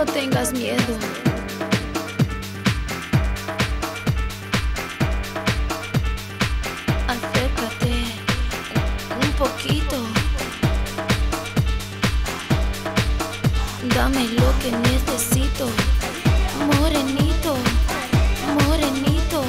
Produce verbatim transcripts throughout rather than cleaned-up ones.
No tengas miedo. Acércate un poquito. Dame lo que necesito. Morenito, morenito.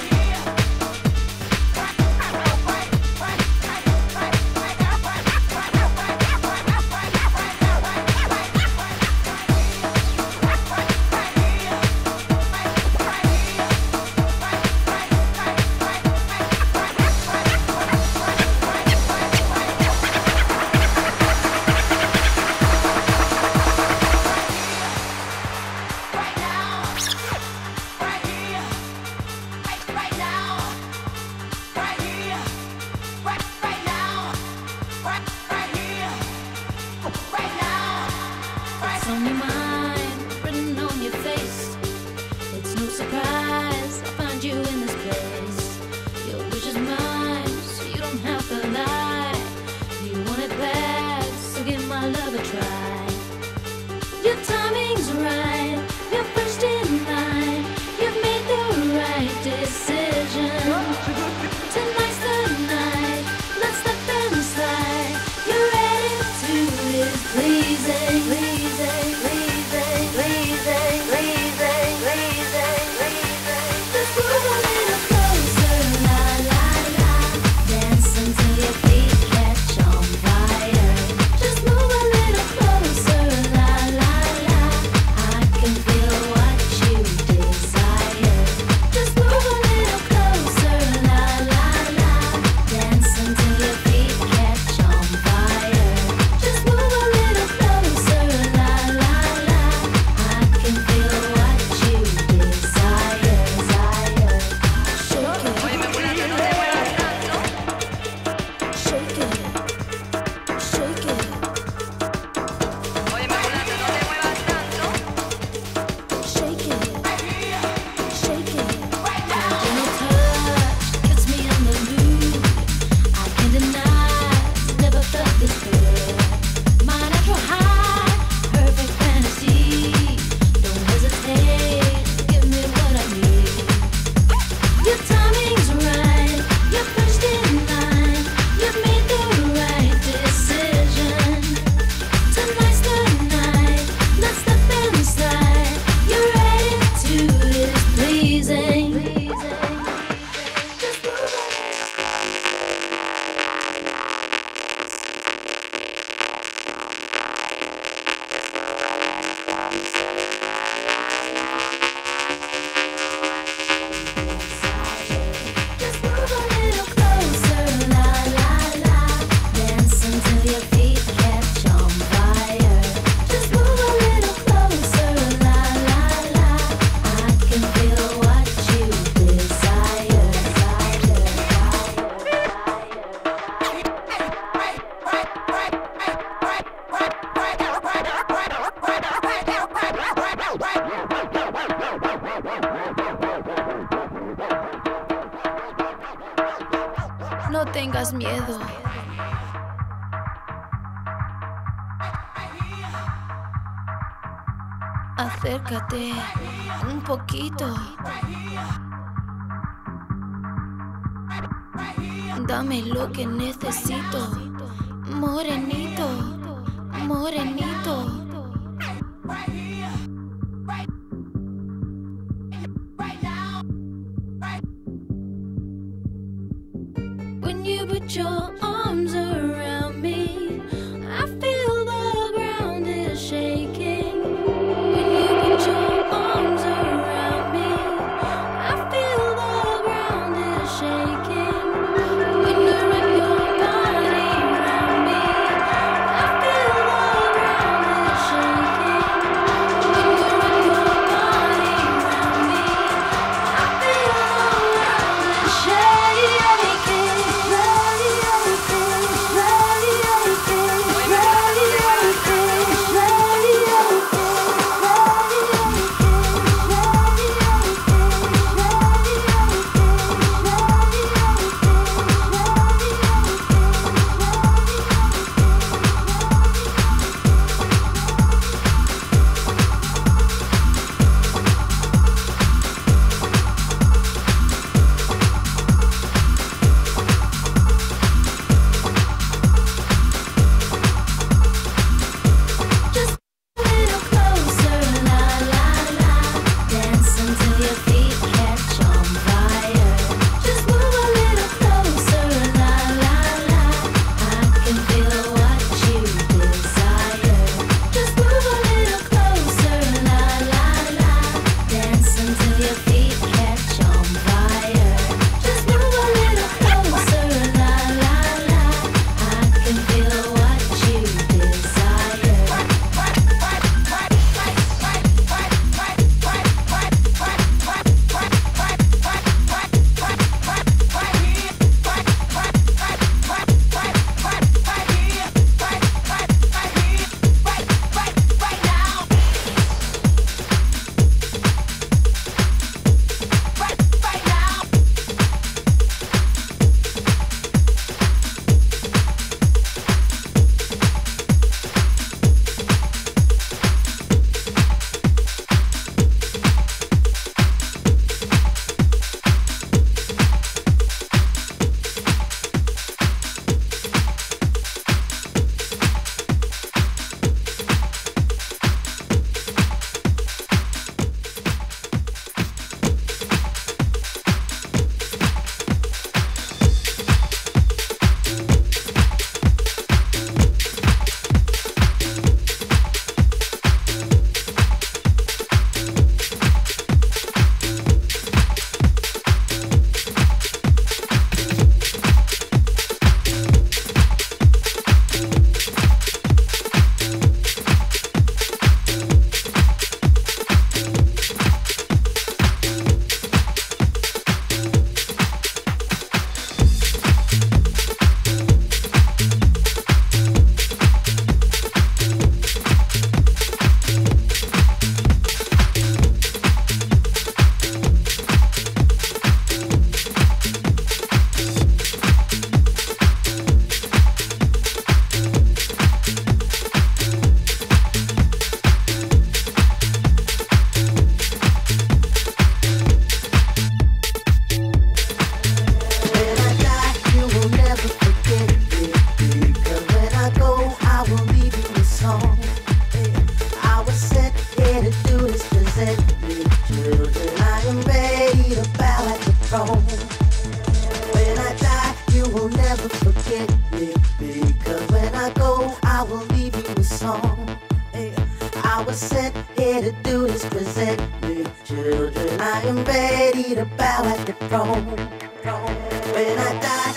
On your mind, written on your face. It's no surprise I find you in this place. Your wish is mine, so you don't have to lie. You want it bad, so give my love a try. Your timing's right, you're first in line. You've made the right decision. Tonight's the night, let's step inside. Your attitude is pleasing, pleasing, pleasing, pleasing, pleasing, pleasing, pleasing. Let's move a little closer, la la la. Dance until your feet catch on fire. Just move a little closer, la la la. I can feel what you desire. Just move a little closer, la la la. Dance until your feet catch on fire. Just move a little closer, la la la. I can feel what you desire, desire. Shake it, Óyeme, mulata, no te muevas tanto. shake it, shake it, Óyeme, mulata, no te muevas tanto. shake it, shake it. Gentle touch gets me in the mood. I can't deny, never felt this good. My natural high, perfect fantasy. Don't hesitate, give me what I need. Your timing's right, you're first in line. You've made the right decision. Tonight's the night, let's step inside. Your attitude is pleasing. Just move Just move a little closer, la la la. Dance until your feet catch on fire. Just move a little closer, la la la. I can feel what you desire, No tengas miedo. Acércate un poquito. Dame lo que necesito. Morenito, morenito. When you put your arms around me, I feel the ground is shaking. When you put your arms around me, I feel the ground is shaking. When you wrap your body around me, I feel the ground is shaking. When you wrap your body around me, I feel the ground is shaking. me, because when I go, I will leave you a song. Hey, I was sent here to do this, present me children. I am ready to bow at the throne. When I die,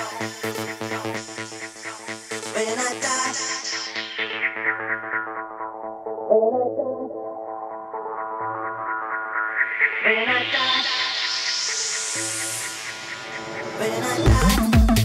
when I die, when I die, when I die.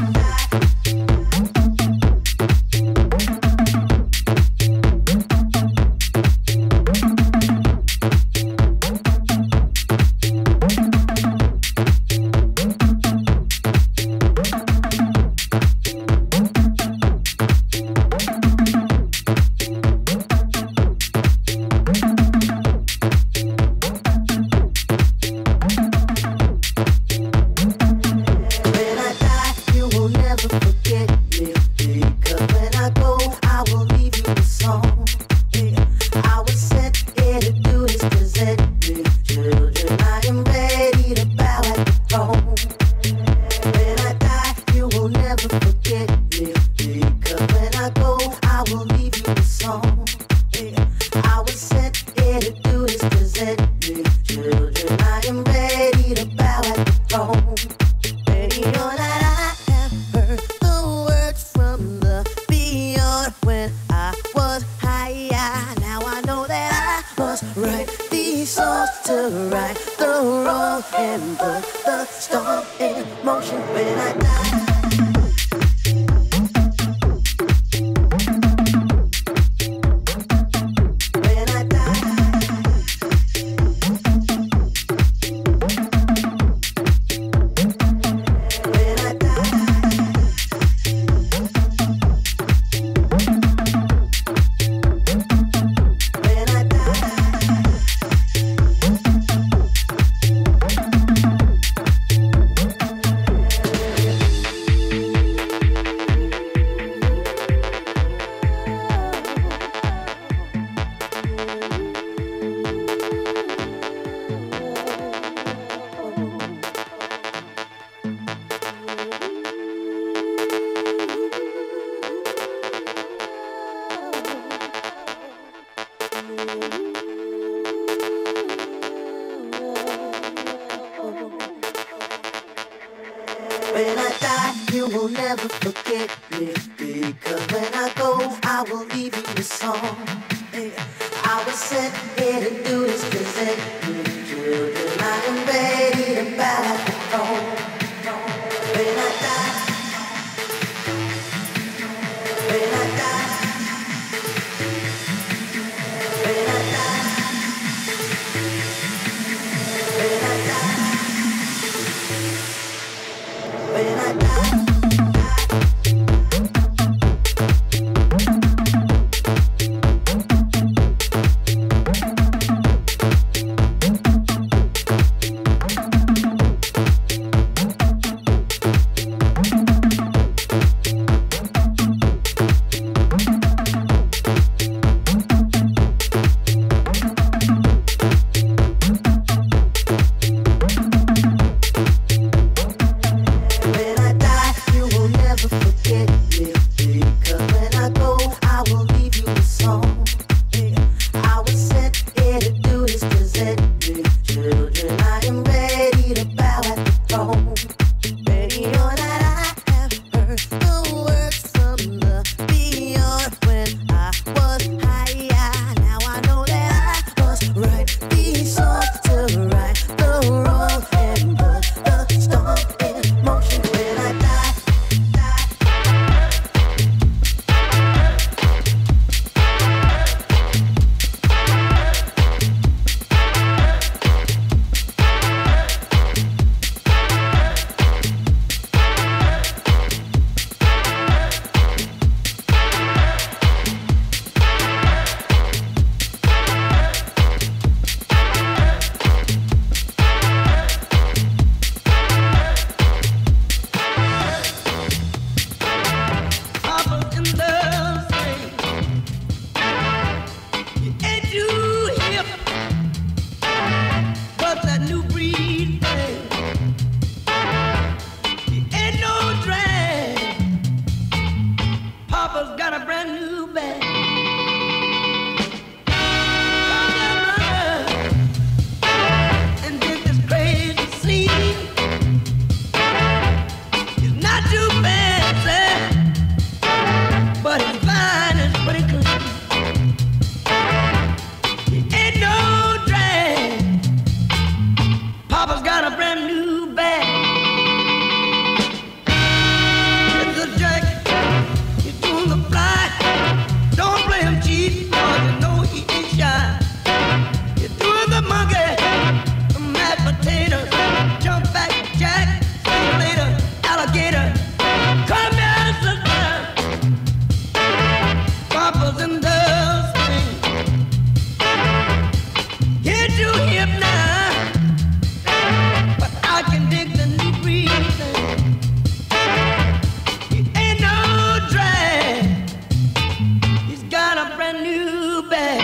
When I die, you will never forget me, because when I go, I will leave you a song. Hey, I was sent here to do this, present you children. I am ready to bow at the throne. When I die, when I die, when I die, when I die, when I die. Papa's got a brand new bag. And did this crazy scene. He's not too fancy, but his vine is pretty clean. He ain't no drag. Papa's got a brand new bag. It's a jack. He's doing the fly. Don't play him cheap, cause you know he ain't shy. You're doing the monkey, the mashed potatoes, jump back jack, see you later, alligator. Come here, sister. Papa's in the swing. You're too hip now, but I can dig the new breathing. He ain't no drag. He's got a brand new bag.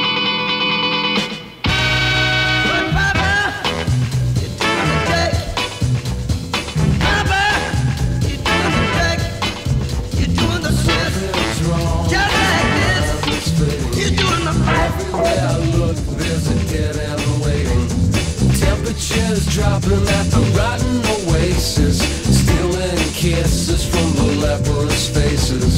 But Papa, you're doing the jack. Papa, you're doing the jack. You're doing the shift. Just like this. You're doing the Everywhere I look, there's a dead end waiting. Temperatures dropping at the rotten oasis, stealing kisses from the leprous faces.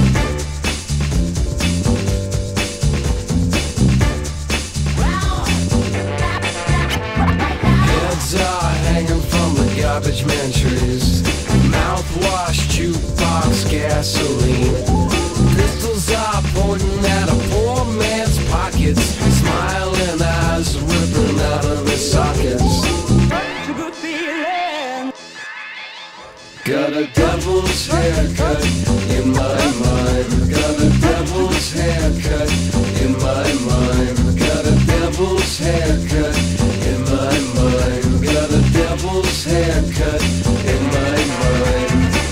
Heads are hanging from the garbage man trees. Mouthwash, jukebox, gasoline. Pistols are pointing at a poor man's pockets. Smiling eyes ripping out of his sockets. Got a devil's haircut in my mind. Got a devil's haircut in my mind. Got a devil's haircut in my mind. Got a devil's haircut in my mind.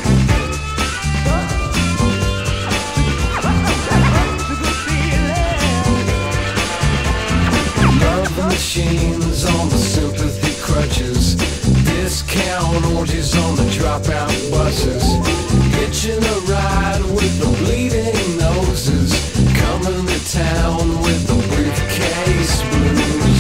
Love machines on the sympathy crutches. Discount orgies on the dropout buses. Hitching a ride with the bleeding noses. Coming to town with the briefcase blues.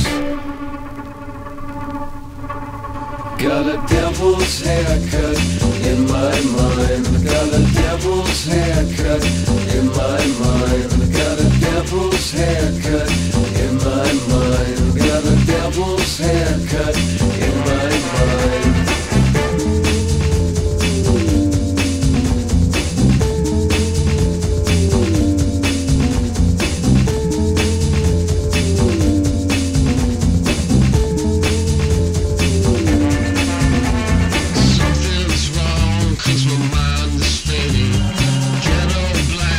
Got a devil's haircut in my mind. Got a devil's haircut in my mind. Got a devil's haircut in my mind. Got a devil's haircut in my mind. Something's wrong, cause my mind is spinning. Ghetto black.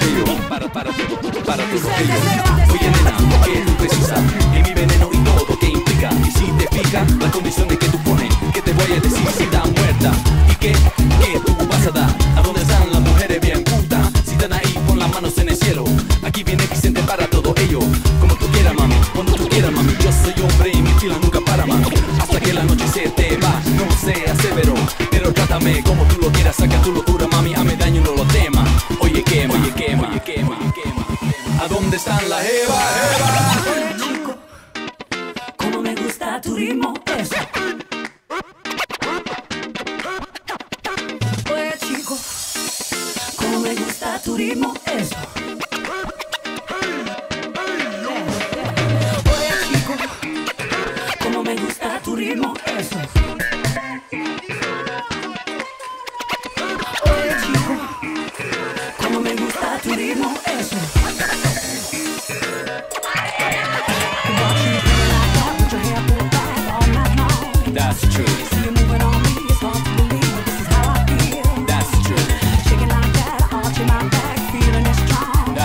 bello. Para, para, para todo ello. Oye nena, ¿qué tú precisas? Y mi veneno y todo que implica. Y si te pica, las condiciones que tú pones, ¿qué te voy a decir si está muerta? ¿Y qué? ¿Qué tú vas a dar? ¿A dónde están las mujeres bien putas? Si están ahí, pon las manos en el cielo. Aquí viene Vicente para todo ello. Como tú quieras, mami, cuando tú quieras, mami. Yo soy hombre y mi fila nunca para, mami. Hasta que la noche se te va, no seas severo, pero trátame como tú lo quieras. Saca tu locura, mami, hazme daño, no lo temas. Oye, quema, oye, quema, oye, quema, quema. ¿A dónde están las Eva, Eva? Oye, chico, como me gusta tu ritmo, eso. Oye, chico, como me gusta tu ritmo, eso. Oye, chico, como me gusta tu ritmo, eso. Oye, chico, como me gusta tu ritmo, eso. That's true. See you moving on me, it's hard to believe, but this is how I feel. That's true. Shaking like that, arching my back, feeling it strong.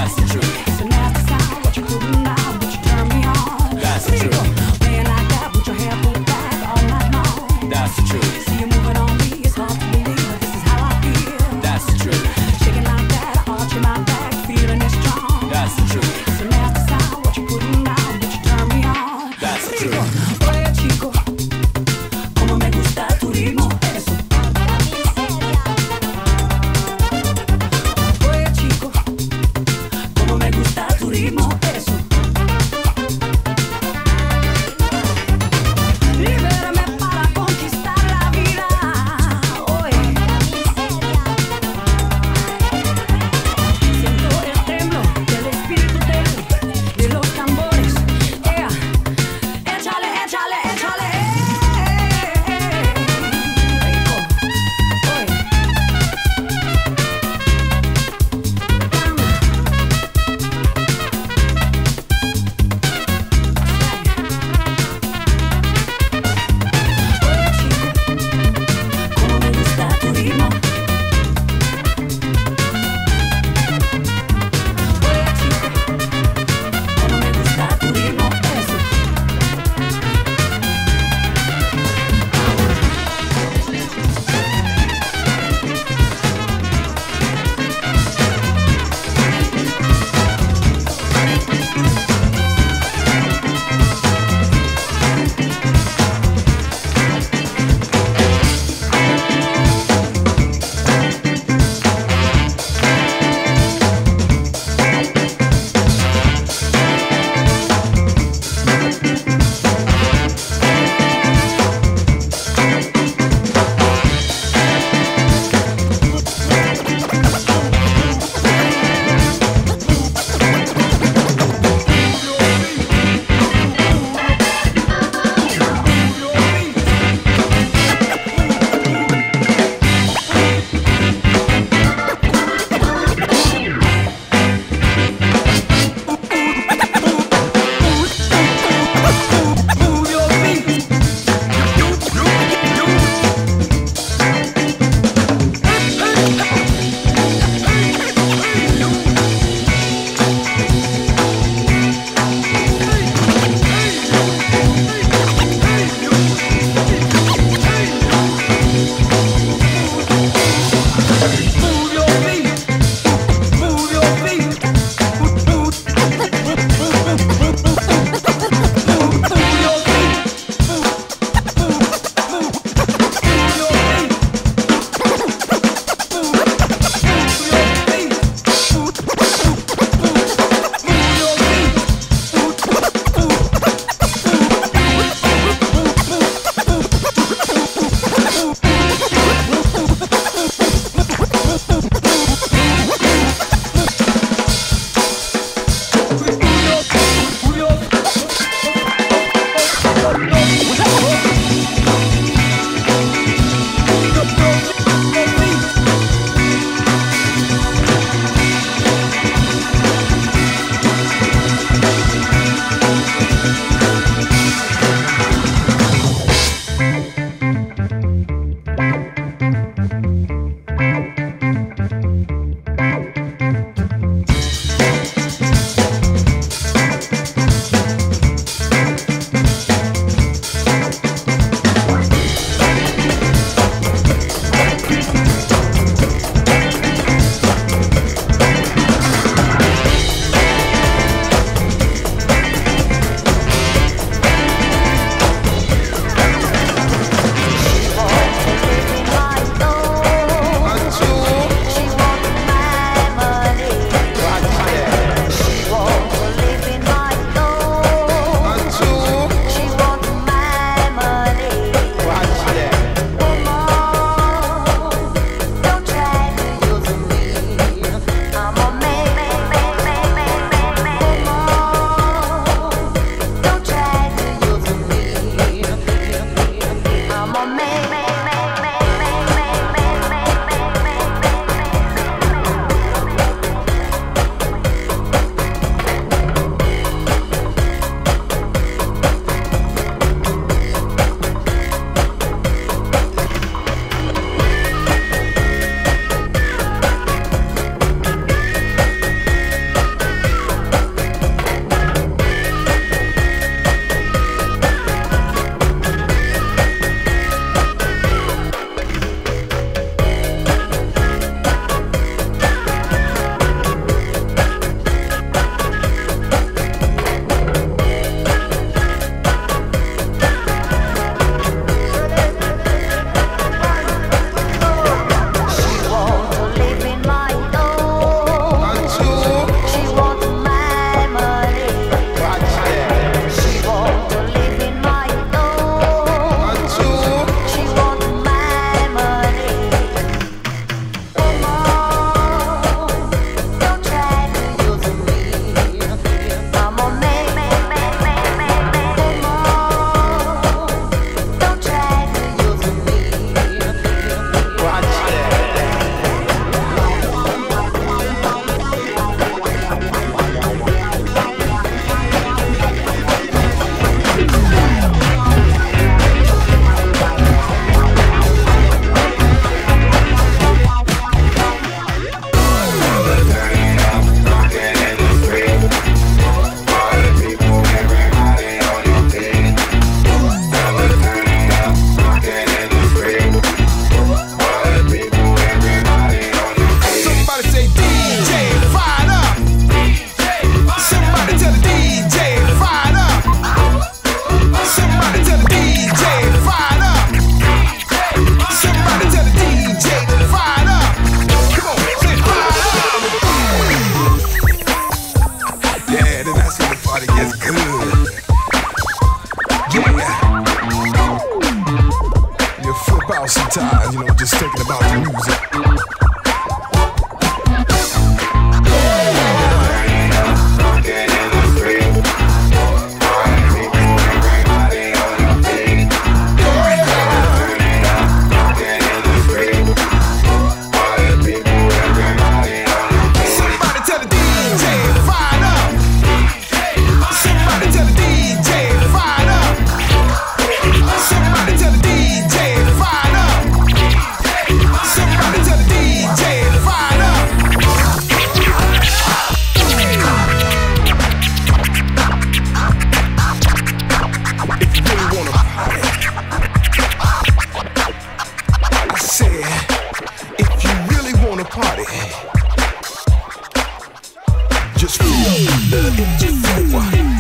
Just feel the energy flow.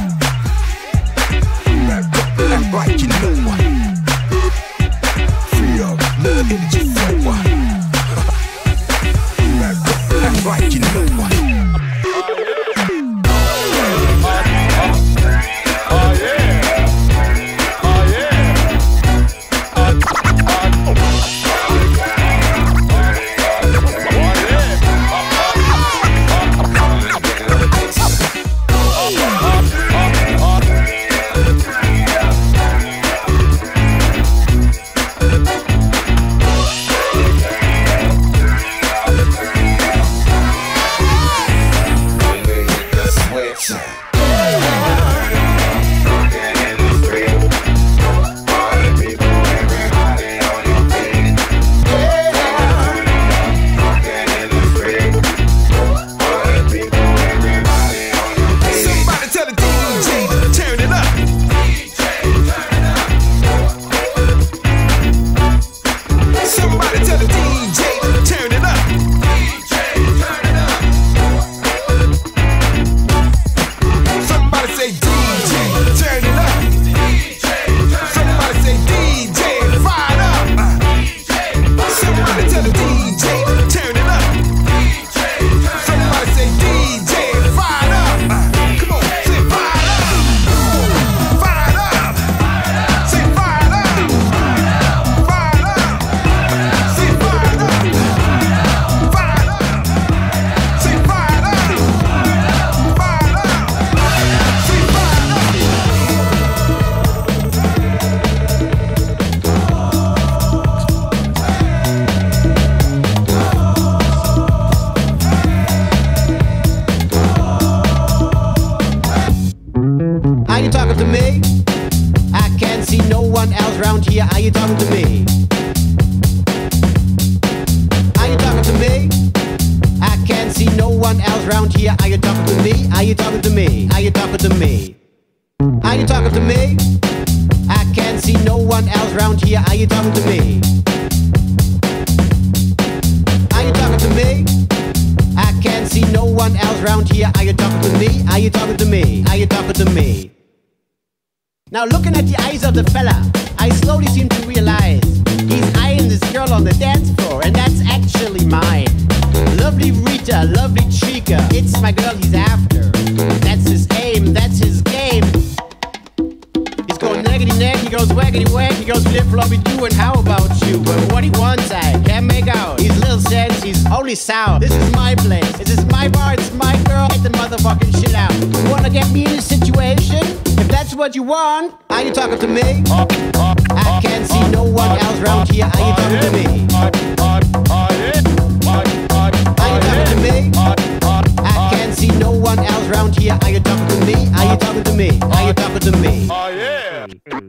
Act right, you know what? Feel the energy flow. Act right, you know what? Now looking at the eyes of the fella, I slowly seem to realize he's eyeing this girl on the dance floor, and that's actually mine. Lovely Rita, lovely Chica, it's my girl he's after. That's his aim, that's his game. He's going neggity neg, he goes waggity wag, he goes flip floppy doo, and how about you? But what he wants I can't make out. He's little sense, he's only sour. This is my place, this is my bar, it's my girl. Get the motherfucking shit out. You wanna get me in a situation? If that's what you want, are you talking to me? I can't see no one else around here. Are you talking to me? Are you talking to me? I can't see no one else around here. Are you talking to me? Are you talking to me? Are you talking to me? Oh yeah.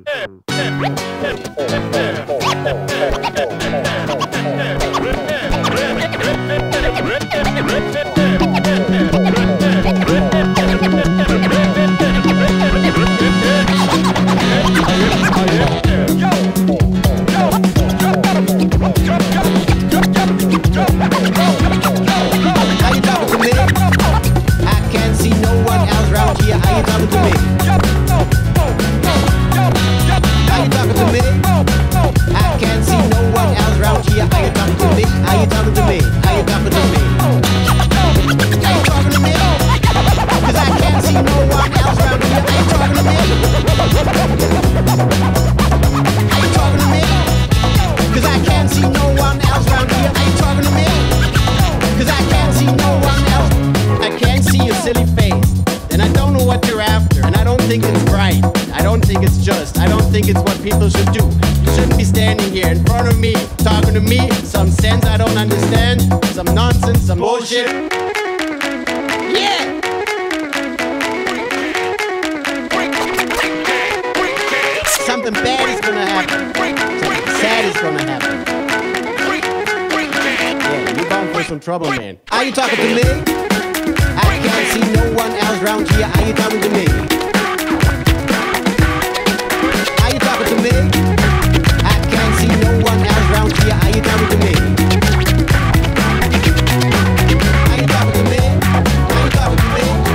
People should do. You shouldn't be standing here in front of me, talking to me, some sense I don't understand, some nonsense, some bullshit. Yeah! Something bad is gonna happen. Something sad is gonna happen. Yeah, you're bound for some trouble, man. Are you talking to me? I can't see no one else around here. Are you talking to me? To me, I can't see no one else around here. Are you talking to me? Are you talking to me? Are you talking to me?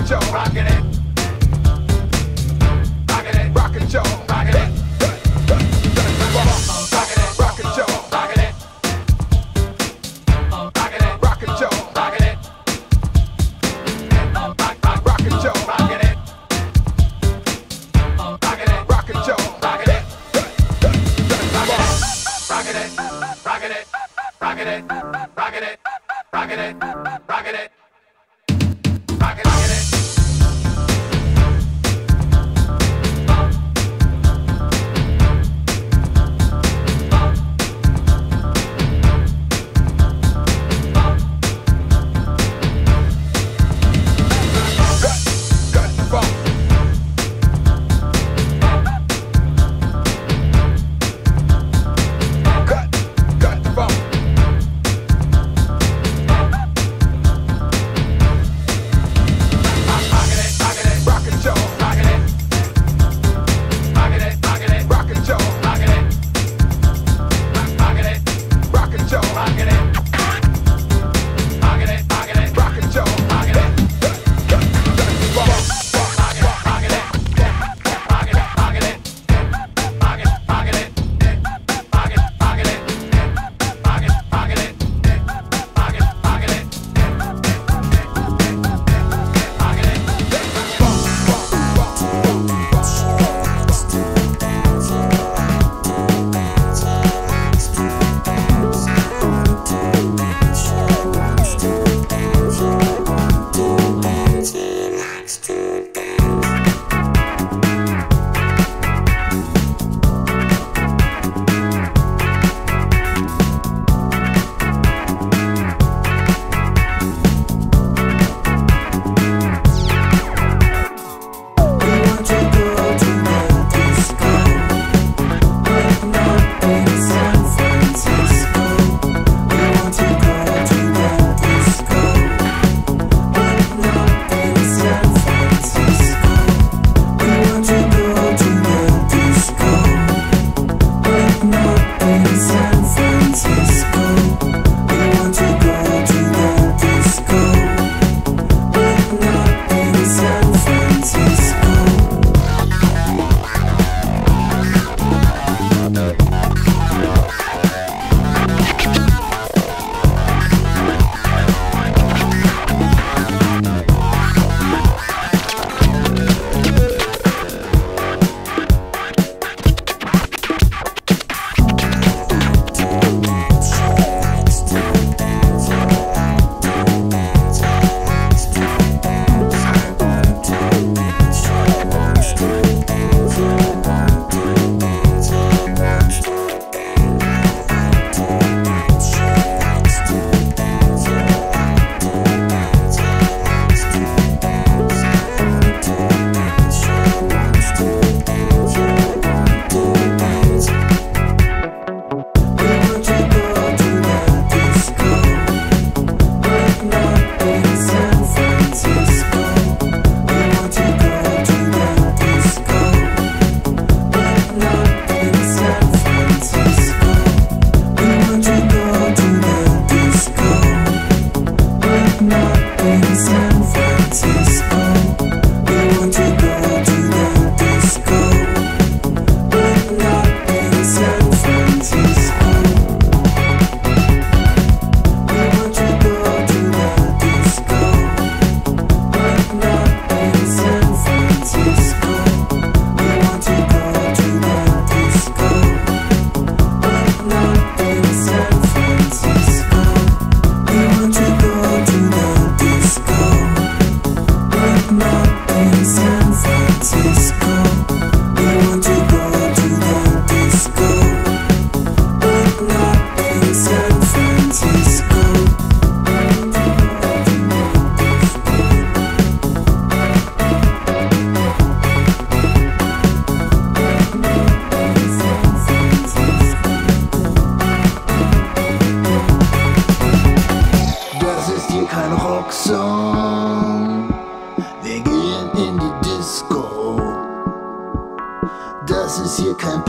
Das ist hier kein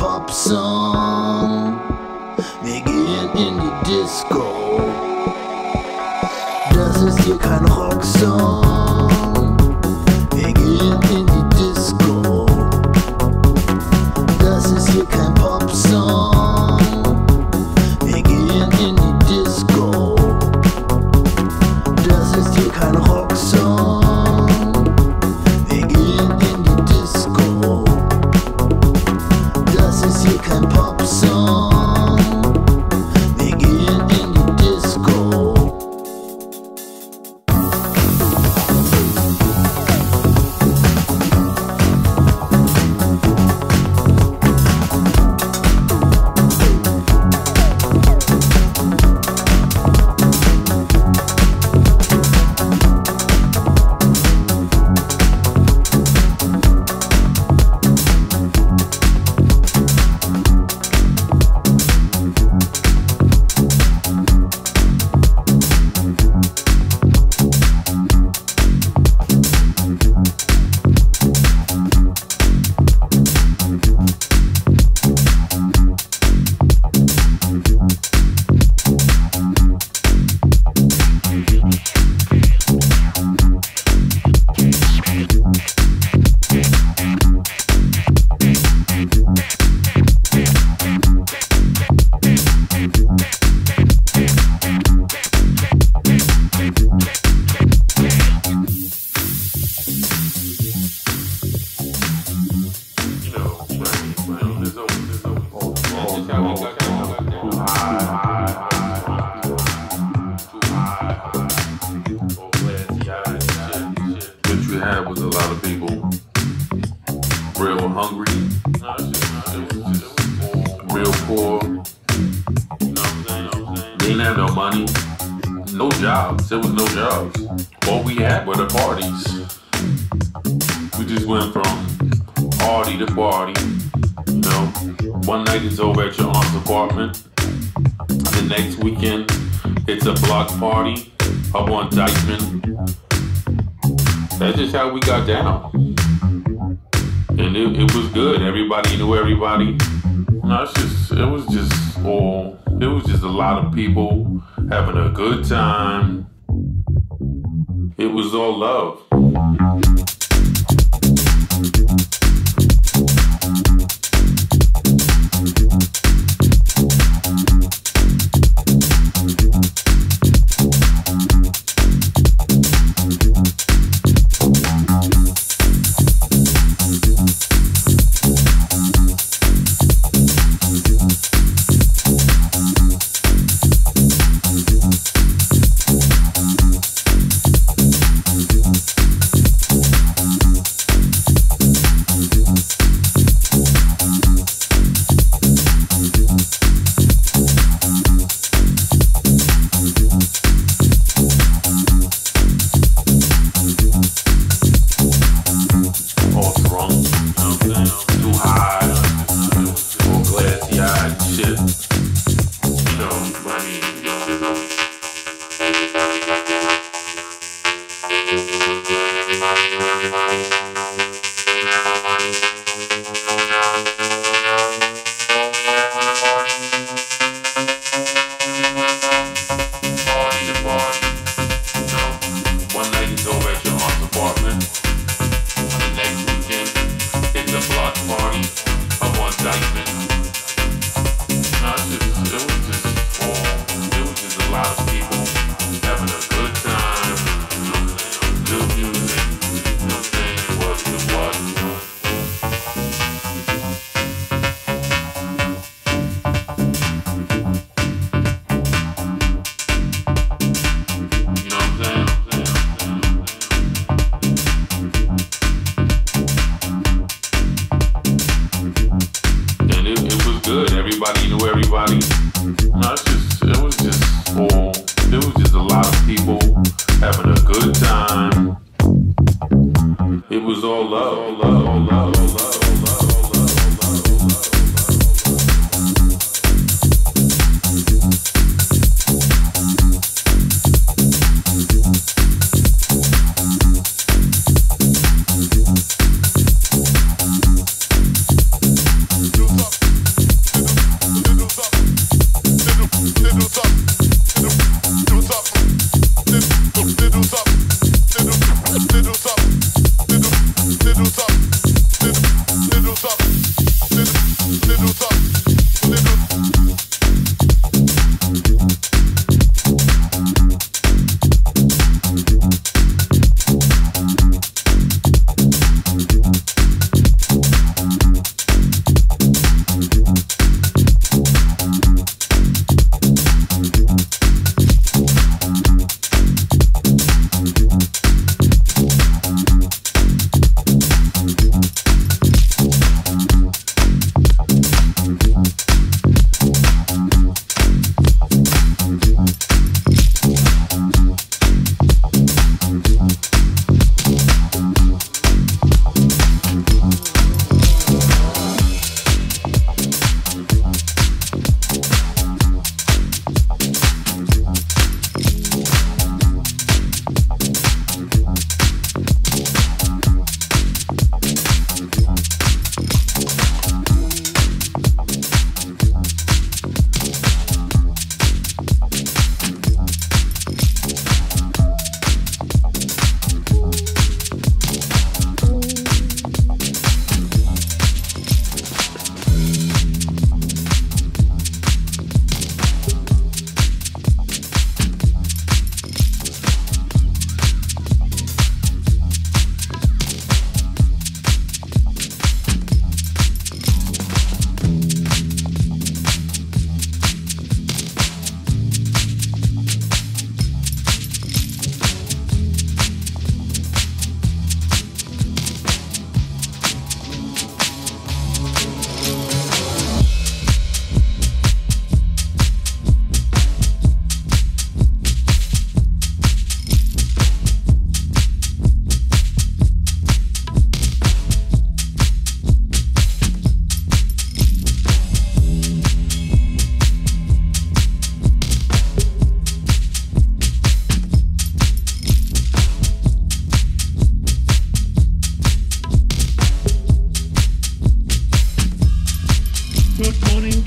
Popsong. Wir gehen in die Disco. Das ist hier kein Rocksong. got a rock song. Wir gehen in die Disco. Das ist hier kein Pop-Song. Wir gehen in die Disco. How we got down, and it, it was good. Everybody knew everybody. No, it's just it was just all it was just a lot of people having a good time. It was all love.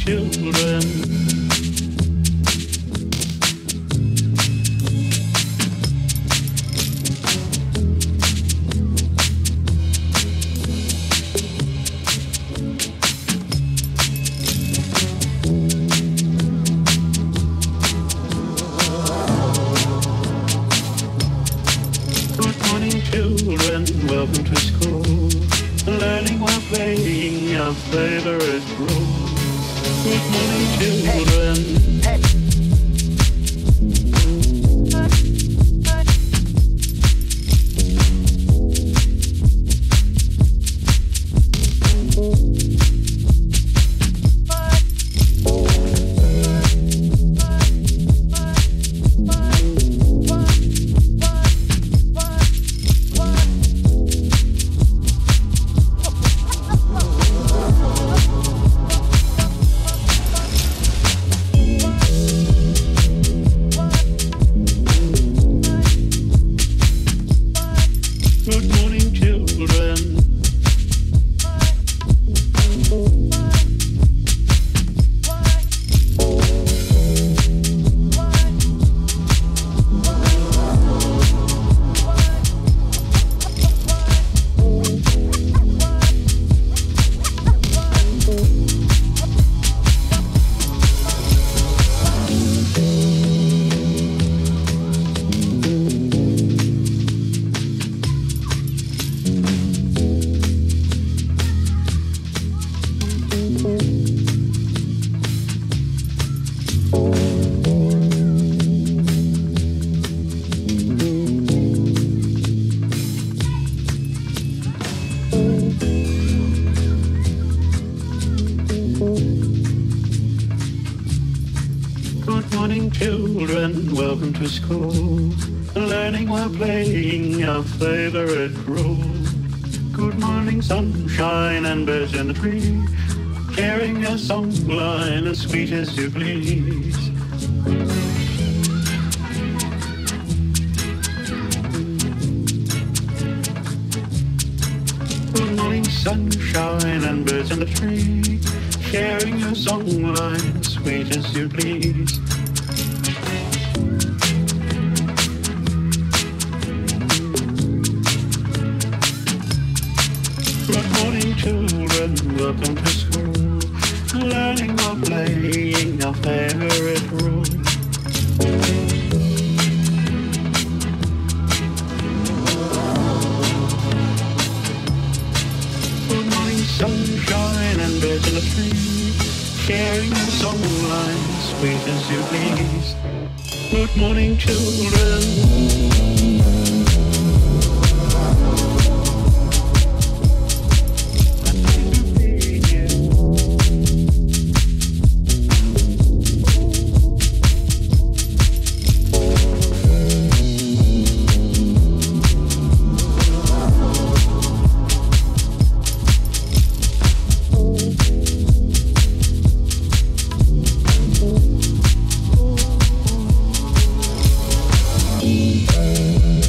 children. Children, welcome to school. Learning while playing your favorite role. Good morning, children. Hey. Hey. Children, welcome to school. Learning while playing your favorite role. Good morning, sunshine and birds in the tree. Sharing your song line as sweet as you please. Good morning, sunshine and birds in the tree. Sharing your song line as sweet as you please. Children, welcome to school. Learning while playing your favorite role. Good morning, sunshine and birds in the tree. Sharing your song line, sweet as you please. Good morning, children. Thank you.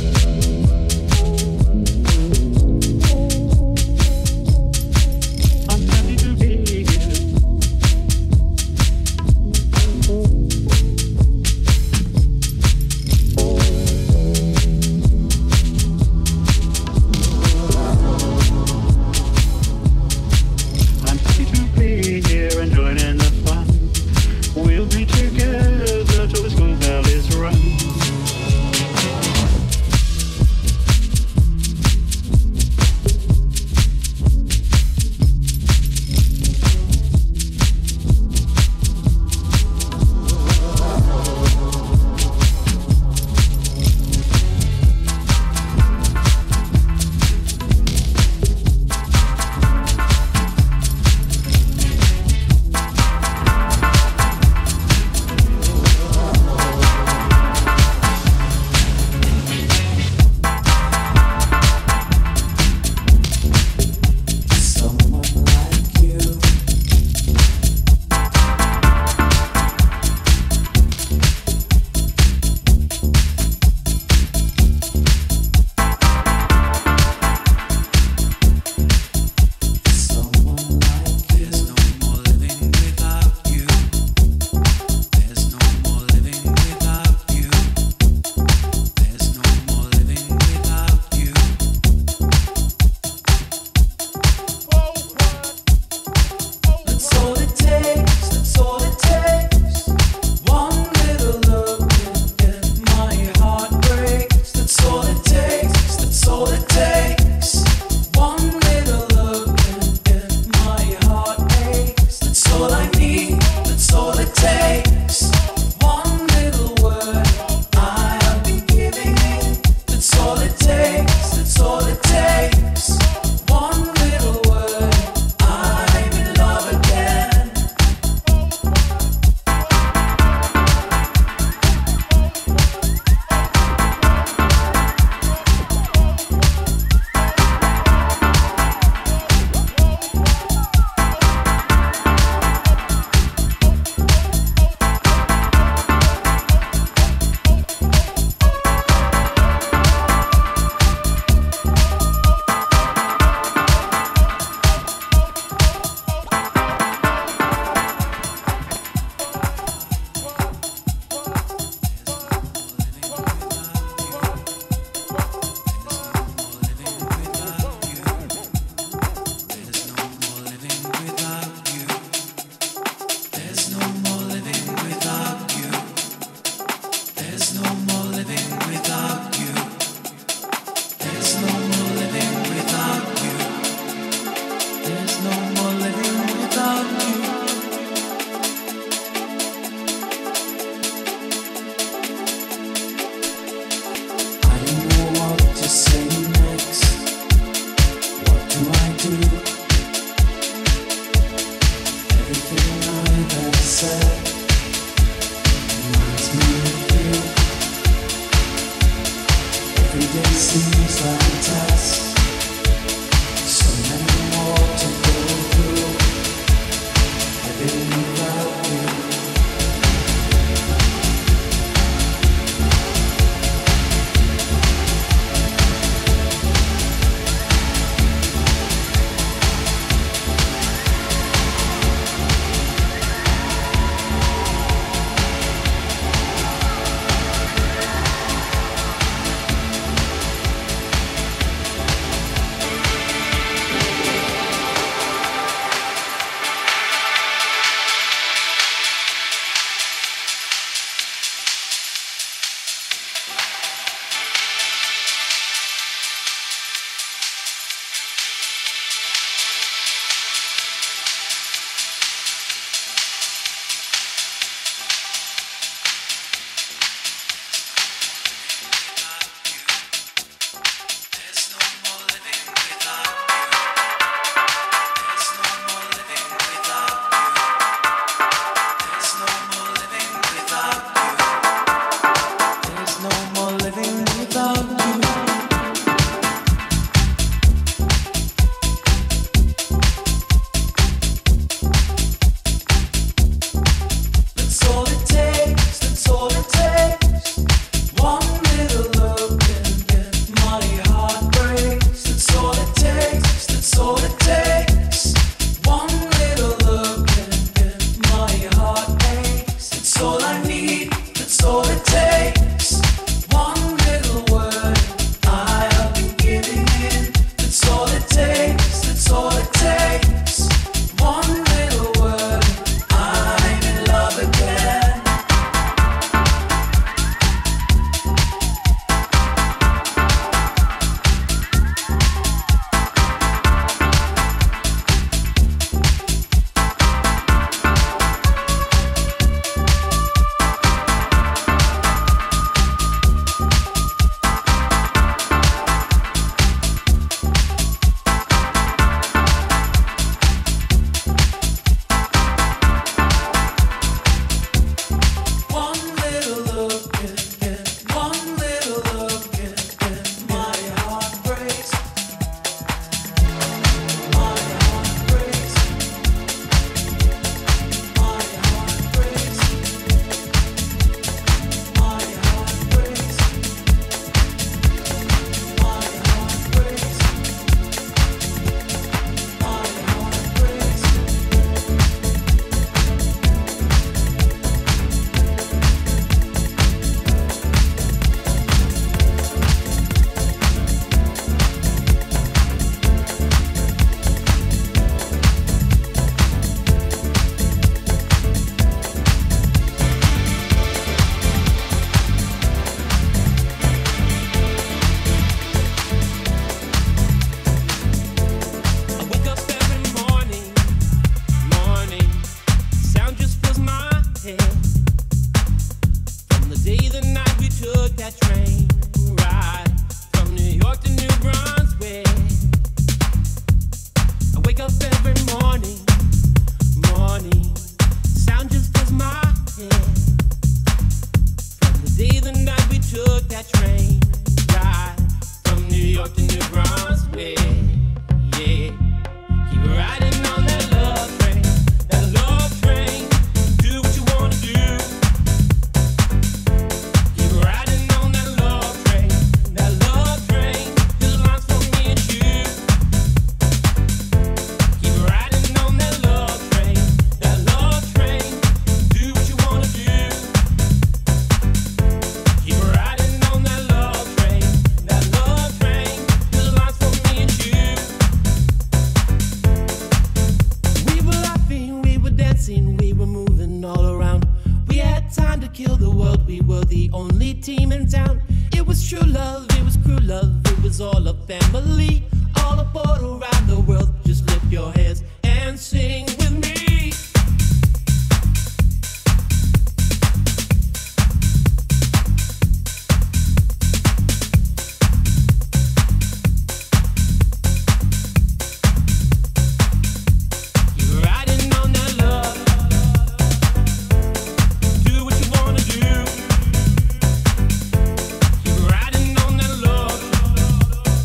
We'll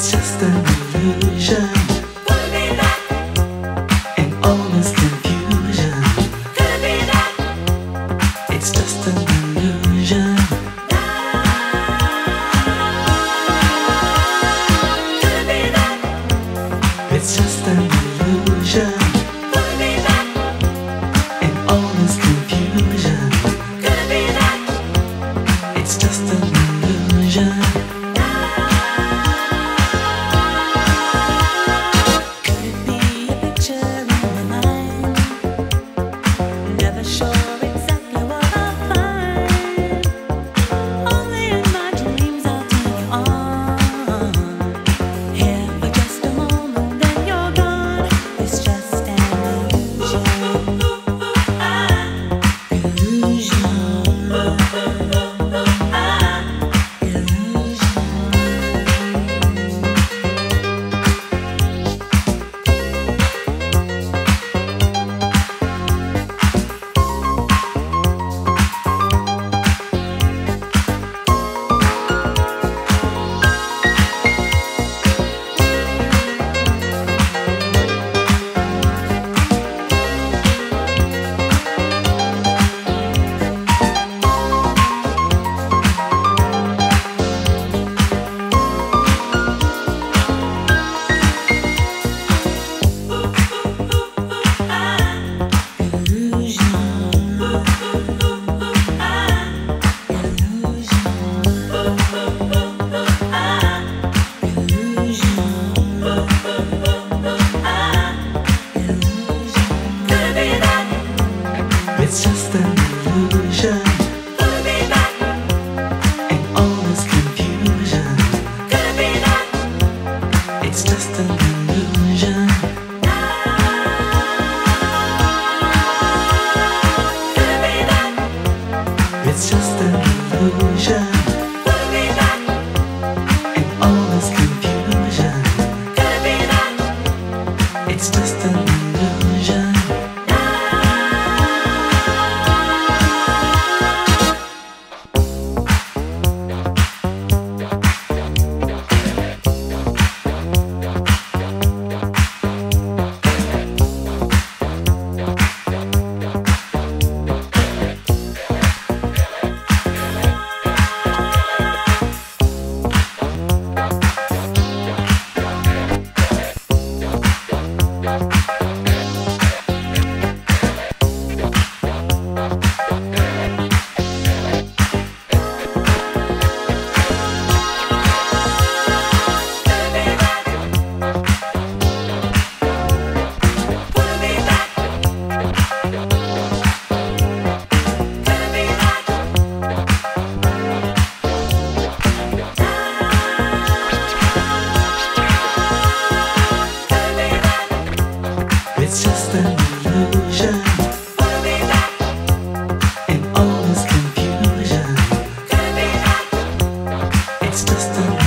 It's just an illusion. Could it be that? In all this confusion. Could it be that? It's just an illusion. Could it be that? It's just an illusion. Could it be that? In all this confusion. Could it be that? It's just an illusion. It's just an illusion. Could it be that? In all this confusion. Could it be that? It's just an illusion. Could it be that? It's just an illusion. Could it be that? In all this confusion. Could it be that? It's just an illusion. It's just an illusion. Could it be that? In all this confusion. Could it be that? It's just an